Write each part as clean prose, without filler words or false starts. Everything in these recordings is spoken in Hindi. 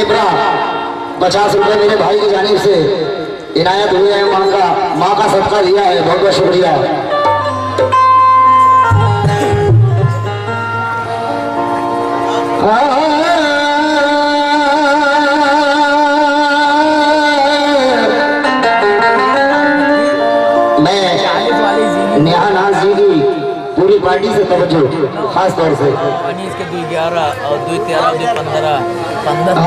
पेपरा 50 रुपए मेरे भाई की जानिब से इनायत हुए हैं। माँ का सदका दिया है, बहुत बहुत शुक्रिया। पूरी पार्टी से तवज्जो खास तौर से इसके 2-11 और 2-13 2-15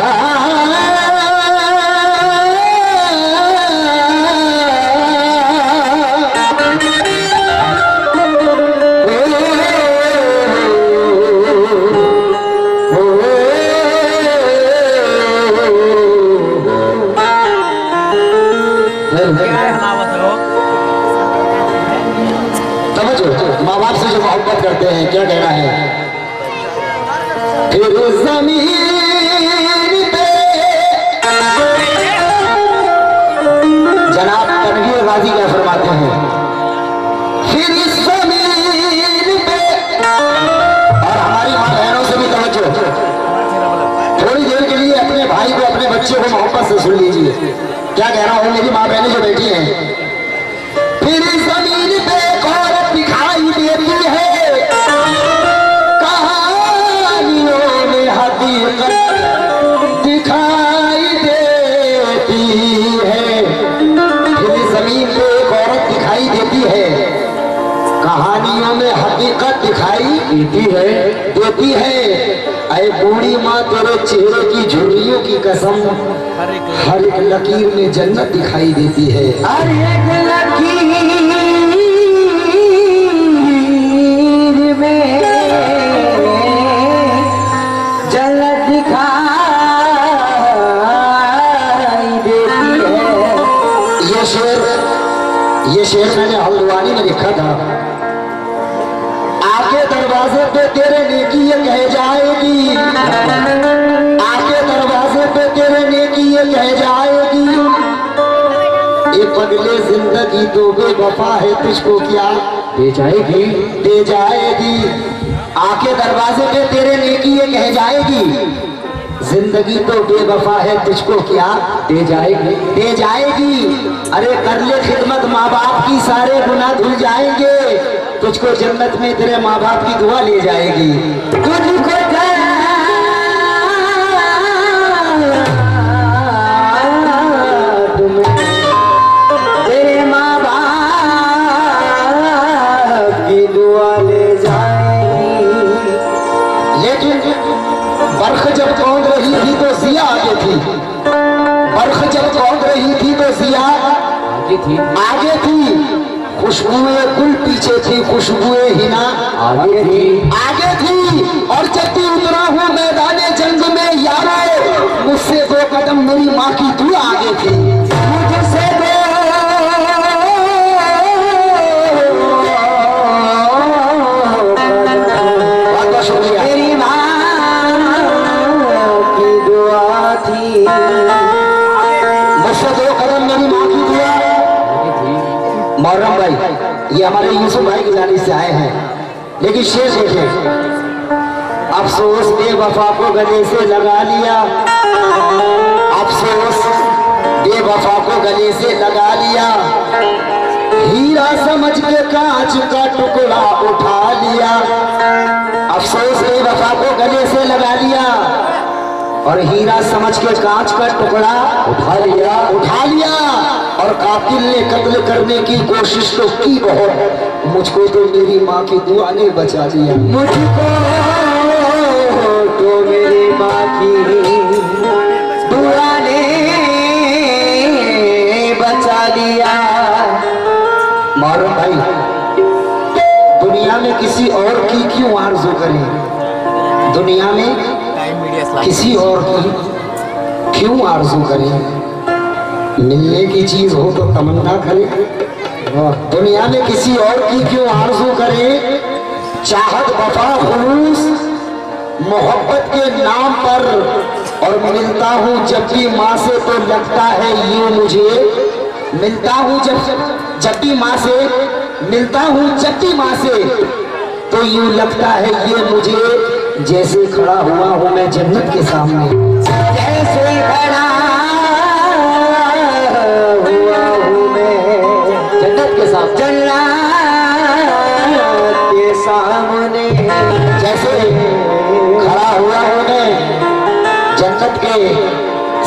माँ बाप से जो मोहब्बत करते हैं, क्या कहना है? फिर ज़मीन पे जनाब तनवीर गाजी क्या फरमाते हैं? फिर ज़मीन पे, और हमारी माँ बहनों से भी तवज्जो, थोड़ी देर के लिए अपने भाई को, अपने बच्चे को मोहब्बत से सुन लीजिए। क्या कह रहा हूँ? मेरी माँ बहनें जो बैठी हैं, फिर ज़मीन पे औरत दिखाई देती है, कहानियों में हकीकत दिखाई देती है। फिर ज़मीन पे एक औरत दिखाई देती है, कहानियों में हकीकत दिखाई देती है। अरे बूढ़ी माँ, तेरे चेहरे की झुर्रियों की कसम, हर एक लकीर में जन्नत दिखाई देती है। हर एक लकीर में जन्नत दिखाई देती है। ये शेर मैंने हल्द्वानी में लिखा था। आके दरवाजे पे तेरे नेकी ये कह जाएगी, आके दरवाजे पे तेरे नेकी ये कह जाएगी, ये पगले जिंदगी तो बेवफा है, तुझको क्या दे जाएगी, दे जाएगी। आके दरवाजे पे तेरे नेकी ये कह जाएगी, जिंदगी तो बेवफा है, तुझको क्या दे जाएगी, दे जाएगी। अरे कर ले खिदमत माँ बाप की, सारे गुनाह धुल जाएंगे, तुझको जन्नत में तेरे माँ बाप की दुआ ले जाएगी। तुझको तेरे माँ बाप की दुआ ले जाएगी। लेकिन बरख जब कौंध रही थी तो जिया आगे थी, बरख जब कौंध रही थी तो जिया आगे थी, खुशबुएं गुल पीछे थी, खुशबुएं हिना आगे थी। और जब भी उतरा हूँ मैदाने जंग में यारो, मुझसे 2 कदम मेरी माँ की दुआ आगे थी, मुझसे मेरी माँ की दुआ थी, मुझसे 2 कदम मेरी माँ की दुआ। मोहर्रम भाई, ये हमारे यूसुफ भाई की जानिब से आए हैं, लेकिन शेर देखें। अफसोस बेवफा को गले से लगा लिया, अफसोस बेवफा को गले से लगा लिया, हीरा समझ के कांच का टुकड़ा उठा लिया। अफसोस बेवफा को गले से लगा लिया और हीरा समझ के कांच का टुकड़ा उठा लिया। और कातिल ने कत्ल करने की कोशिश तो की बहुत, मुझको तो मेरी माँ की दुआ ने बचा लिया, मुझको तो मेरी माँ की दुआ ने बचा लिया। मारो भाई, दुनिया में किसी और की क्यों आरज़ू करें, दुनिया में किसी और की क्यों आरज़ू करें, मिलने की चीज हो तो तमन्ना करें, दुनिया में किसी और की क्यों आरज़ू करें। चाहत वफा खुलूस मोहब्बत के नाम पर, और मिलता हूँ जब भी माँ से तो लगता है यूं मुझे, मिलता हूँ जब भी माँ से, मिलता हूँ जब भी माँ से तो यूं लगता है ये मुझे, जैसे खड़ा हुआ हूँ मैं जन्नत के सामने, जैसे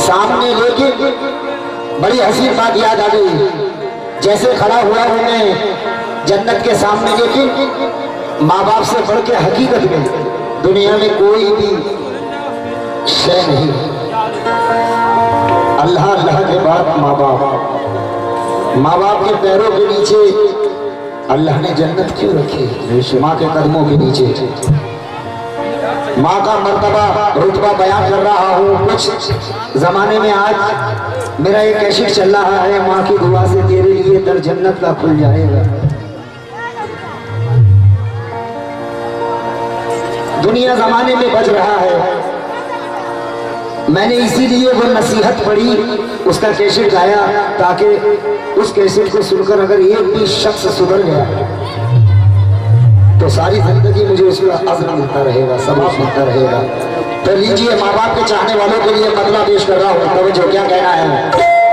सामने लेके बड़ी हसीन बात याद आ गई। जैसे खड़ा हुआ हूं मैं जन्नत के सामने, लेकिन माँ बाप से बढ़ के हकीकत में दुनिया में कोई भी शय नहीं। अल्लाह अल्लाह के बाद माँ बाप, माँ बाप के पैरों के नीचे अल्लाह ने जन्नत क्यों रखी? माँ के कदमों के नीचे। माँ का मर्तबा रुतबा बयान कर रहा हूँ। कुछ जमाने में आज मेरा एक कैसेट चल रहा है, माँ की दुआ से तेरे लिए दर जन्नत का खुल जाएगा। दुनिया जमाने में बज रहा है। मैंने इसीलिए वो नसीहत पढ़ी, उसका कैसेट गाया, ताकि उस कैसेट को सुनकर अगर एक भी शख्स सुधर गया तो सारी जिंदगी मुझे उसका अज़्र मिलता रहेगा, सवाब मिलता रहेगा। तो लीजिए, माँ बाप के चाहने वालों के लिए मतला पेश कर रहा हूँ। तब जो क्या कहना है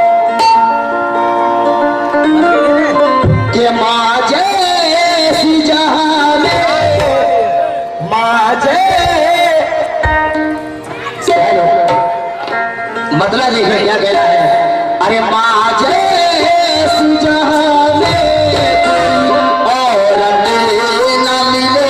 कि माँ जैसी जहां में, माँ मतलब देखिए क्या कहना है। अरे माँ जैसी जहां में और न मिले,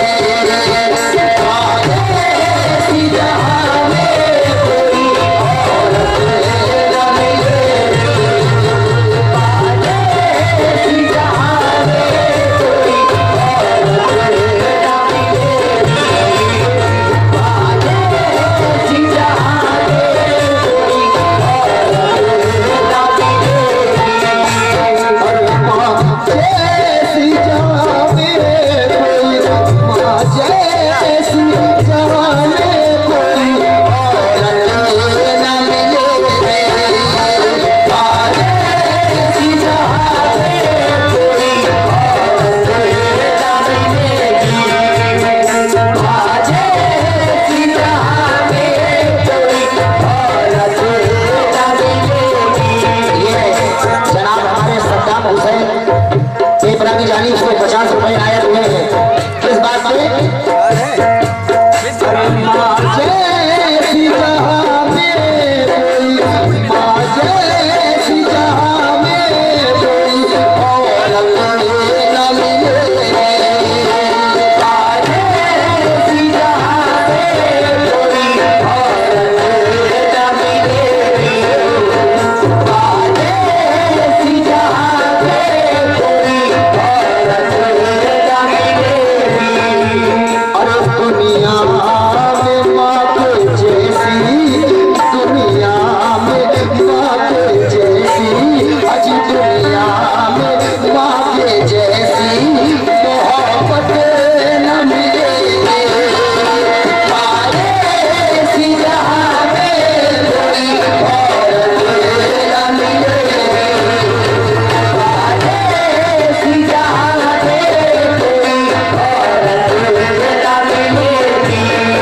माँ जैसी जहां में कोई और न मिले, माँ जैसी जहां में कोई और न मिले, माँ जैसी जहां में जानी उसको 50 रुपए आयत हुए हैं। किस बात से? माँ जैसी जहां में कोई, माँ जैसी जहां में कोई और न मिले, माँ जैसी जहां में कोई और न मिले, माँ जैसी जहां में कोई दुनिया में माँ के जैसी, दुनिया में माँ के जैसी, अजी दुनिया में माँ के जैसी मोहब्बत न मिलेगी। माँ जैसी जहां में कोई और न मिलेगी, माँ जैसी जहां में कोई और न मिलेगी।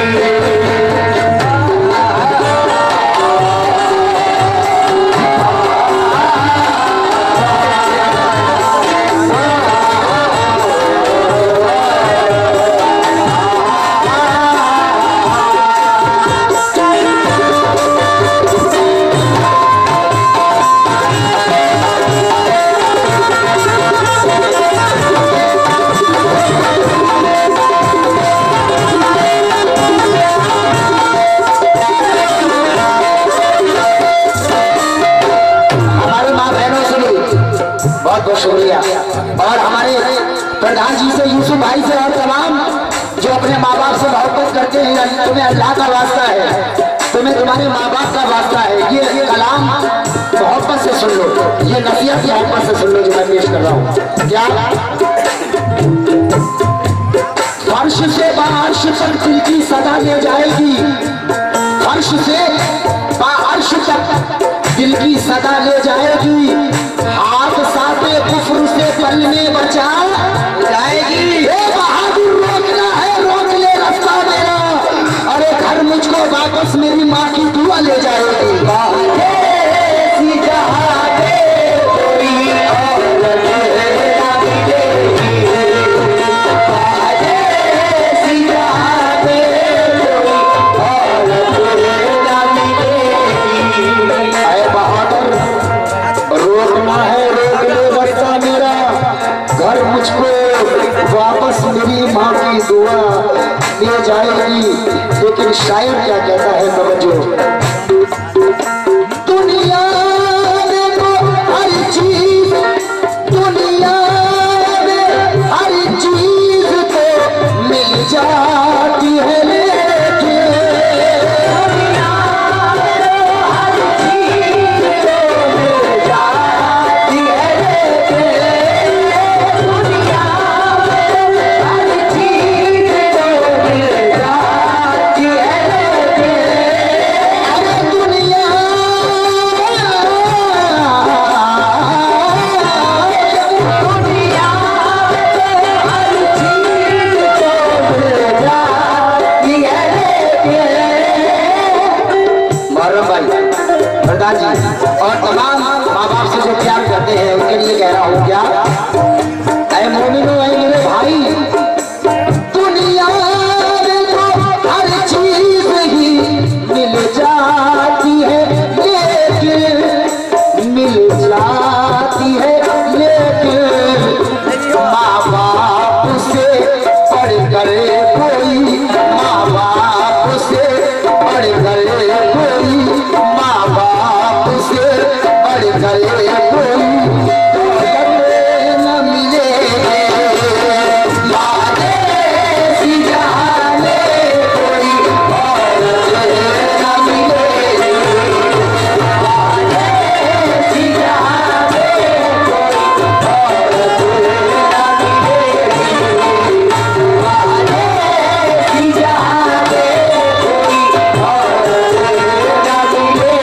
बहुत बहुत शुक्रिया। और हमारे प्रधान जी से, यूसुफ भाई से, और तमाम जो अपने माँ बाप से मोहब्बत करते हैं, तुम्हें अल्लाह का वास्ता है, तुम्हें तुम्हारे माँ बाप का वास्ता है। ये कलाम मोहब्बत से सुन लो, ये नसीहत मोहब्बत से सुन लो जो मैं पेश कर रहा हूँ। क्या फर्श से बारिश तक दिल की सदा ले जाएगी, फर्श से बारिश तक दिल की सदा ले जाएगी, हाथ साथे कुफ्र से पल में बचा जाएगी। बहादुर रोकना है, रोक ले रास्ता मेरा, अरे घर मुझको वापस मेरी माँ की दुआ ले जाएगी। जैसी जहां में कोई और न मिलेगी, जैसी जहां में कोई और न मिलेगी। शायर क्या कहता है, समझो। दुनिया में तो हर चीज, दुनिया में हर चीज तो मिल जाती है, लेकिन दुनिया में हर चीज तो मिल जाती है, लेकिन दुनिया में हर चीज तो मिल जाती है, लेकिन दुनिया प्रधान जी और तमाम माँ बाप से जो प्यार करते हैं उनके लिए कह रहा हूँ क्या, ऐ मोमिनो ऐ मेरे भाई, दुनिया में तो हर चीज ही मिल जाती है, लेकिन मिल जाती है, लेकिन माँ बाप से पढ़कर कोई, माँ बाप से पढ़कर कोई, माँ बाप से पढ़कर कोई न मिले, माने सी जाने कोई और न मिले, माने सी जाने कोई और न मिले, माने सी जाने कोई और न मिले।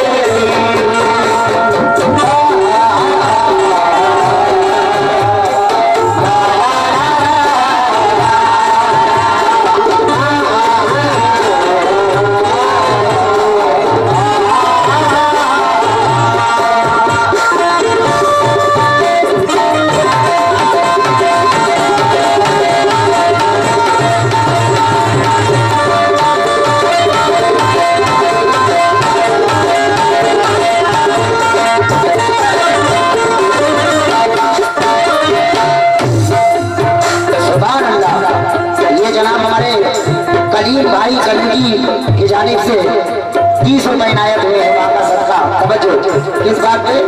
सुभान अल्लाह। ये जनाब हमारे कलीम भाई कलगी की जानिब से 30 रुपए इनायत हुए हैं, वहाँ का सदका। समझो किस बात पे,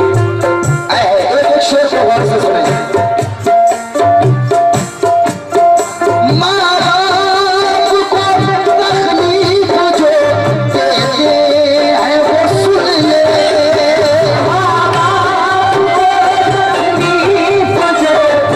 एक शेर को गौर से सुने। माँ बाप को तकलीफ जो देते हैं वो सुन ले, माँ बाप को तकलीफ जो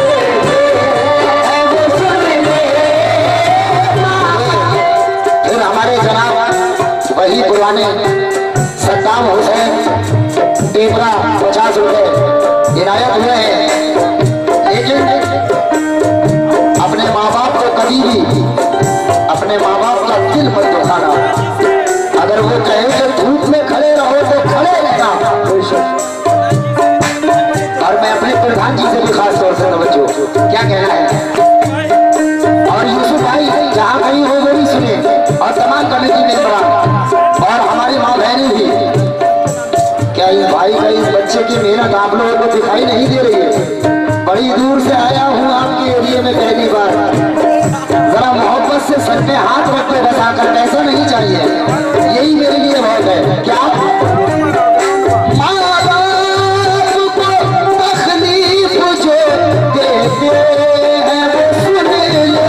फिर हमारे जनाब वही पुराने सद्दाम हुसैन टेपरा 50 रुपए इनायत हुए हैं, लेकिन अपने माँ बाप को कभी भी अपने माँ बाप का दिल मत दुखाना, अगर वो कहे कि धूप में खड़े रहो तो खड़े रहना। और मैं अपने प्रधान जी से भी खास तौर से तवज्जो, क्या कहना है, और यूसुफ भाई जहाँ कहीं हो वो भी सुने, और तमाम कमेटी मेंबरान और हमारी माँ बहनें भी। क्या इस भाई का इस बच्चे की मेहनत आप लोगों को दिखाई नहीं दे रही है? बड़ी दूर से आया हूँ आपके एरिया में पहली बार, जरा मोहब्बत से सर पे हाथ रख के बसाकर, पैसा नहीं चाहिए, यही मेरे लिए बहुत है। क्या माँ बाप को तकलीफ जो देते हैं वो सुन ले,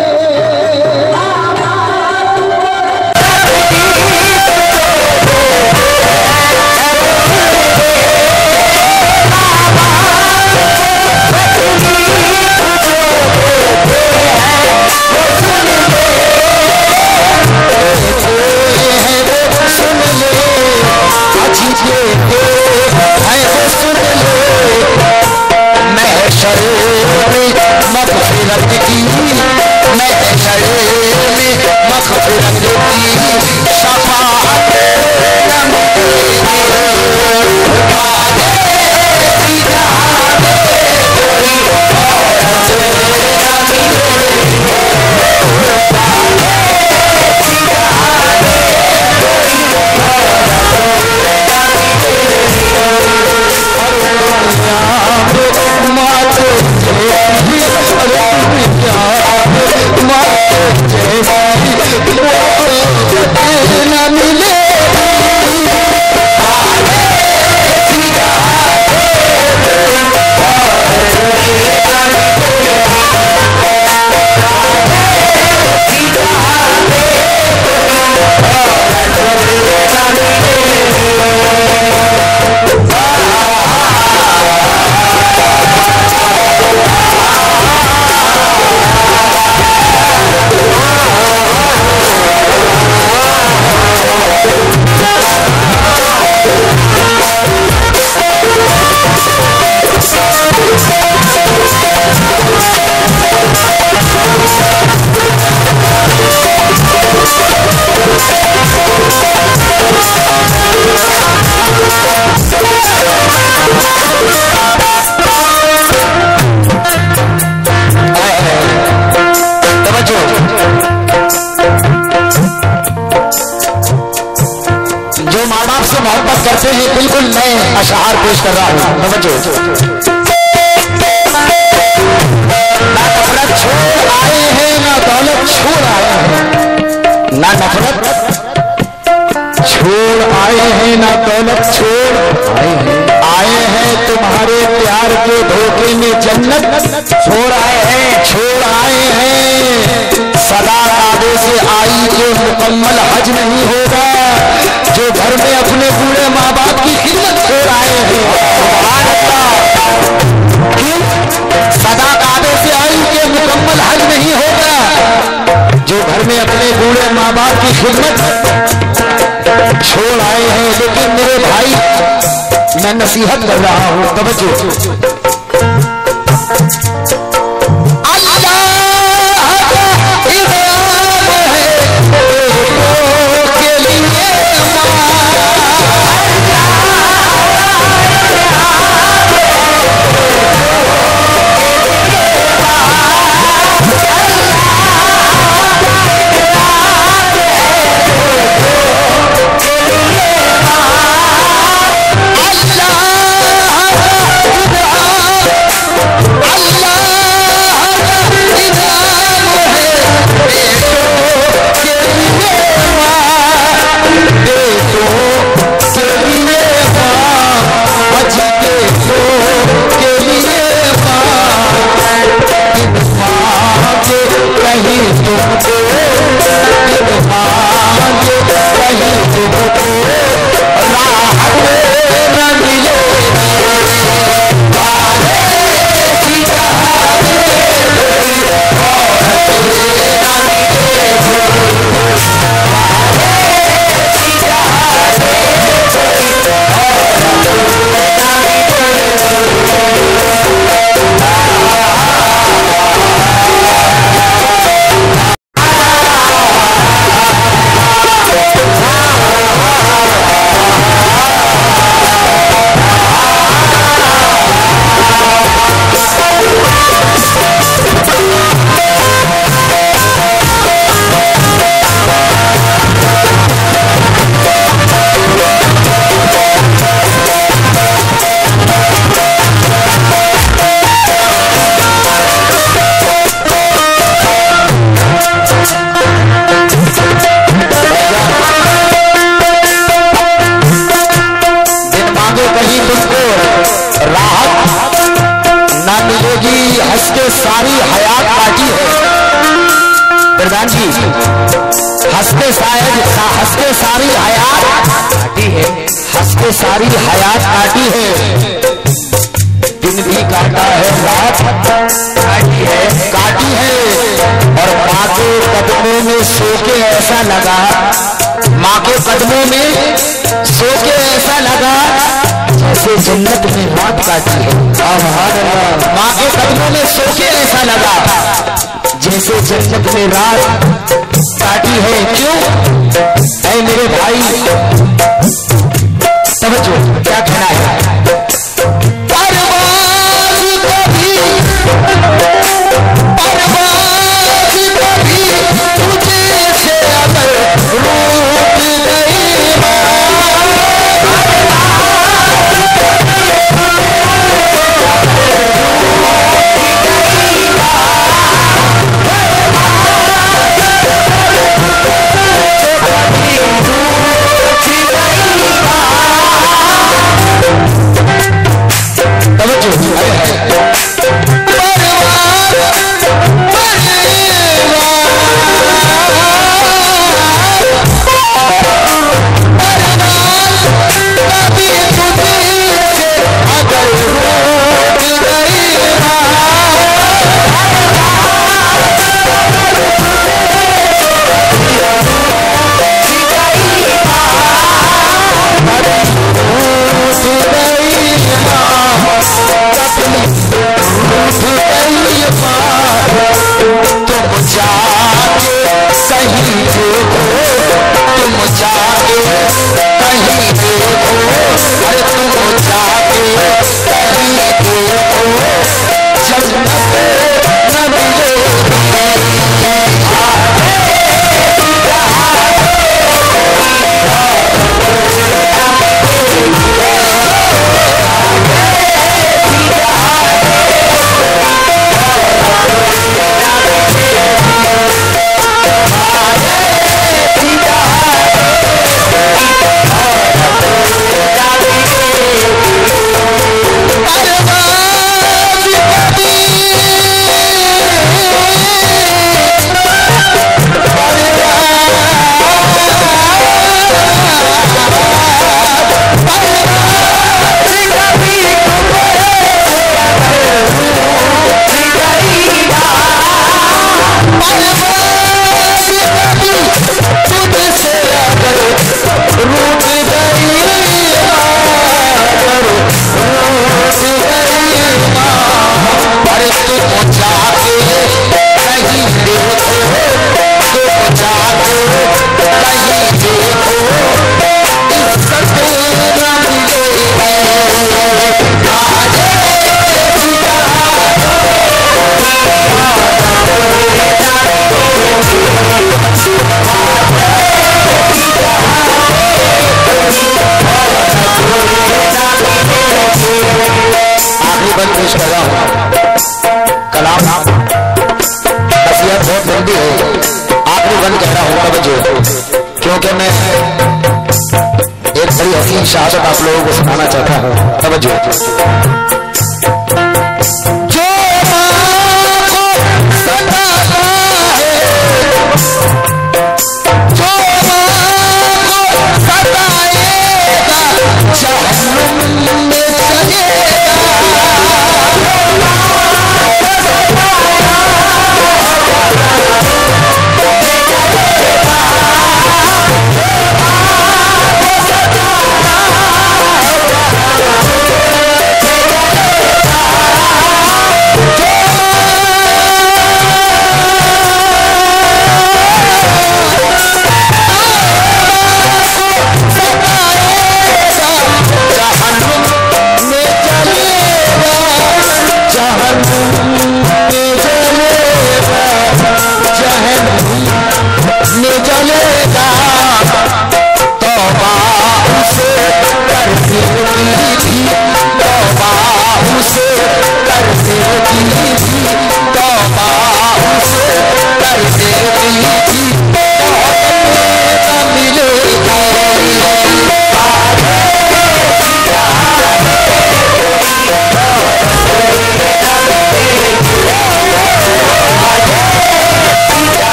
सुन ले से मोहब्बत करते हैं, बिल्कुल नए अशआर पेश कर रहा हूँ। तवज्जो। ना नफरत छोड़ आए हैं, ना दौलत छोड़ आए हैं, ना नफरत छोड़ आए हैं, ना दौलत छोड़ आए हैं, तुम्हारे प्यार के धोखे में जन्नत छोड़ आए हैं, छोड़ आए हैं। सदा काबे से आई जो मुकम्मल हज नहीं होगा, जो घर में अपने बूढ़े माँ बाप की खिदमत छोड़ आए हैं। क्यों? सदा काबे से आई के मुकम्मल हज नहीं होगा, जो घर में अपने बूढ़े माँ बाप की खिदमत छोड़ आए हैं। लेकिन मेरे भाई, मैं नसीहत कर रहा हूं, तवज्जो। सारी हयात काटी है प्रधान जी, हंसते सारी हयात काटी है, हंसते सारी हयात काटी है। दिन भी काटा है, रात काटी है। और माँ के कदमों में सो के ऐसा लगा, माँ के कदमों में सो के ऐसा लगा जैसे जन्नत में रात काटी है। माँ के कदमों में सो के ऐसा लगा जैसे जन्नत में रात काटी है। क्यों? ऐ मेरे भाई, समझो क्या कहना है। तवज्जो, क्योंकि मैं एक बड़ी हसीन शहादत आप लोगों को सुनाना चाहता हूँ। तवज्जो। जो माँ को सताता है, जो माँ को सताएगा जहन्नुम में चलेगा।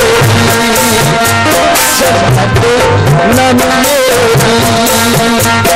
न मिलेगी